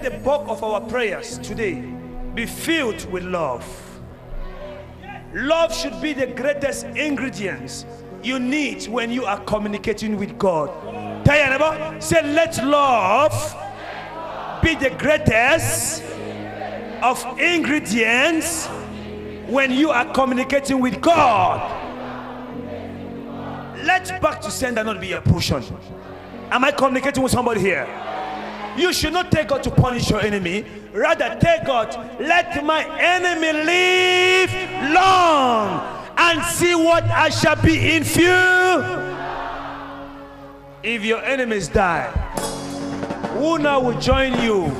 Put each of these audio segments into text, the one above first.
Let the bulk of our prayers today be filled with love. Love should be the greatest ingredients you need when you are communicating with God. Tell your neighbor, say, let love be the greatest of ingredients when you are communicating with God. Let back to sender not be your portion. Am I communicating with somebody here? You should not take God to punish your enemy. Rather, take God, let my enemy live long and see what I shall be in few. If your enemies die, who now will join you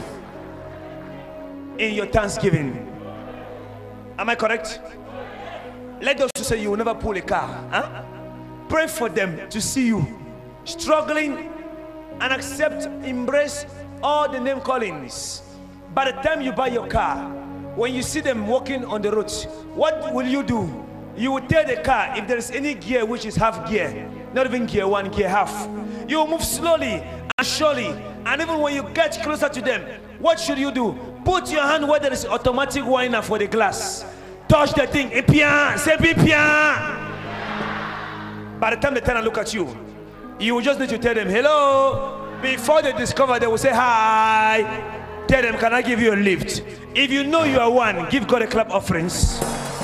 in your thanksgiving? Am I correct? Let those who say you will never pull a car, huh? Pray for them to see you struggling and accept, embrace all the name callings. By the time you buy your car, when you see them walking on the roads, what will you do? You will tell the car if there is any gear which is half gear, not even gear one, gear half. You will move slowly and surely, and even when you get closer to them, what should you do? Put your hand where there is automatic winder for the glass. Touch the thing, et bien, c'est bien. By the time they turn and look at you, you will just need to tell them hello. Before they discover, they will say hi. Tell them, can I give you a lift? If you know you are one, give God a clap offerings.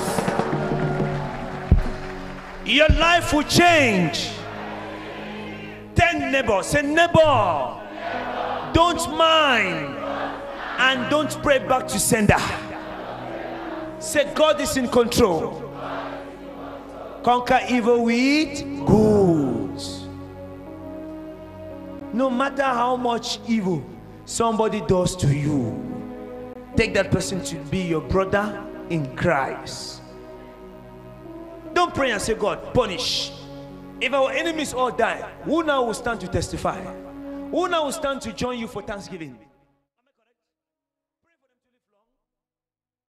Your life will change. Tell neighbor, say neighbor, don't mind and don't pray back to sender. Say God is in control. Conquer evil with good. No matter how much evil somebody does to you, take that person to be your brother in Christ. Don't pray and say, God, punish. If our enemies all die, who now will stand to testify? Who now will stand to join you for Thanksgiving?